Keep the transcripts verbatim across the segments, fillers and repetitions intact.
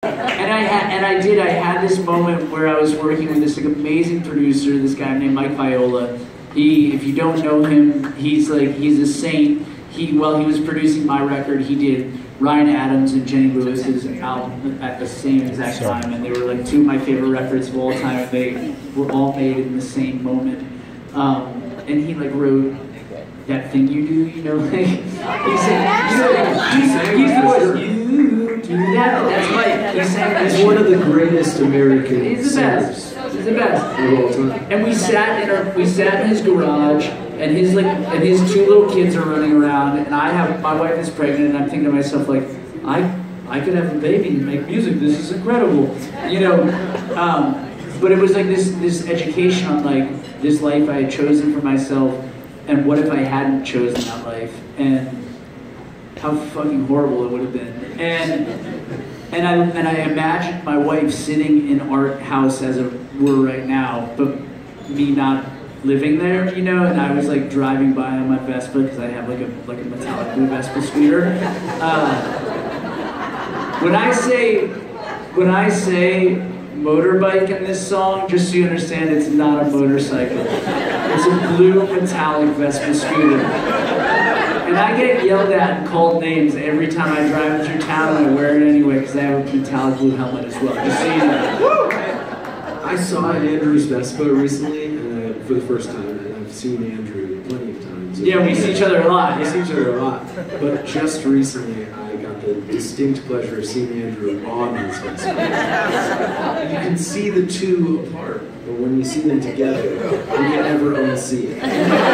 And I had, and I did. I had this moment where I was working with this like amazing producer, this guy named Mike Viola. He, if you don't know him, he's like he's a saint. He, while he was producing my record, he did Ryan Adams and Jenny Lewis's album at the same exact time, and they were like two of my favorite records of all time. They were all made in the same moment. Um, and he like wrote that thing you do, you know, like he said, you know, he's, he's the voice. You do that. That's Mike. He sang. He's one of the greatest American He's the best. singers. He's the best. Of all time. And we sat in our, we sat in his garage, and his like, and his two little kids are running around, and I have my wife is pregnant, and I'm thinking to myself like, I, I could have a baby and make music. This is incredible, you know. Um, but it was like this, this education on like this life I had chosen for myself, and what if I hadn't chosen that life, and how fucking horrible it would have been. And and I and I imagined my wife sitting in our house as it were right now, but me not living there, you know. And I was like driving by on my Vespa because I have like a like a metallic blue Vespa scooter. Uh, when I say when I say motorbike in this song, just so you understand, it's not a motorcycle. It's a blue metallic Vespa scooter. And I get yelled at and called names every time I drive through town, and I wear it anyway because I have a metallic blue helmet as well. Just so you know. I saw Andrew's Vespa recently uh, for the first time, and I've seen Andrew plenty of times. Yeah, we see each other a lot. We Yeah. see each other a lot. But just recently, I got the distinct pleasure of seeing Andrew on his Vespa. You can see the two apart, but when you see them together, you can never unsee it.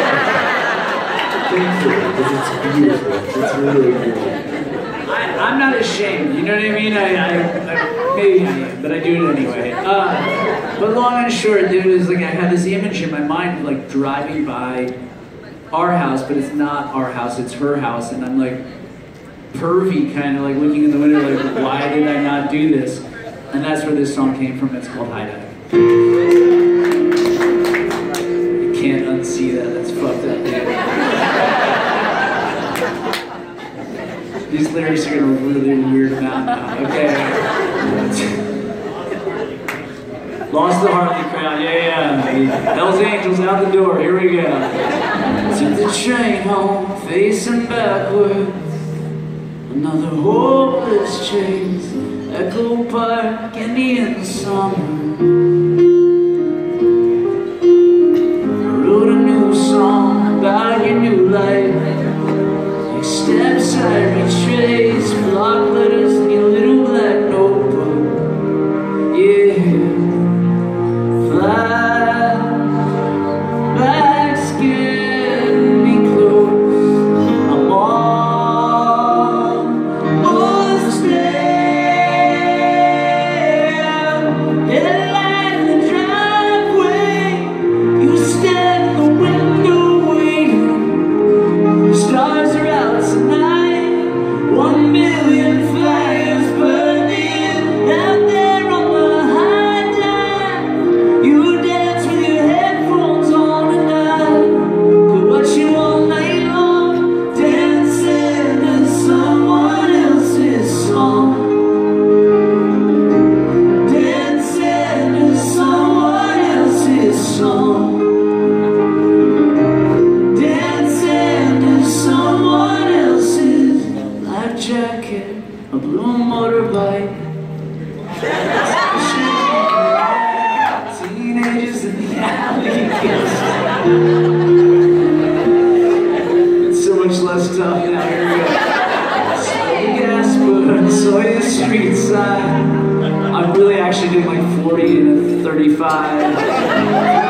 Thankfully, because it's beautiful. It's really beautiful. I, I'm not ashamed, you know what I mean? I, I, I maybe I am, but I do it anyway. Uh, but long and short, it was like I had this image in my mind of like driving by our house, but it's not our house, it's her house, and I'm like pervy, kind of like looking in the window like, why did I not do this? And that's where this song came from. It's called High Dive. You can't unsee that, that's fucked up, dude. These lyrics are gonna really weird them out now. Okay. Lost the Harley crowd, yeah, yeah. Hell's Angels out the door, here we go. Took the train home, facing backward. Another hopeless chase. Echo Park, Indian summer. I wrote a new song about your new life. Steps I retrace, block letters in your little black notebook. Yeah, fly back, scared me close. I'm almost there. Yeah, light in the driveway. You stand in the window waiting. The stars are out tonight, one million fires burning out there on the high dive. You dance with your headphones on tonight, could watch you all night long, dancing to someone else's song, dancing to someone else's song. Jacket, a blue motorbike. Teenagers in the alley. It's so much less tough now. Here we go. Slow gas burn, Sawyer Street side. I'm really actually doing like forty and a thirty-five.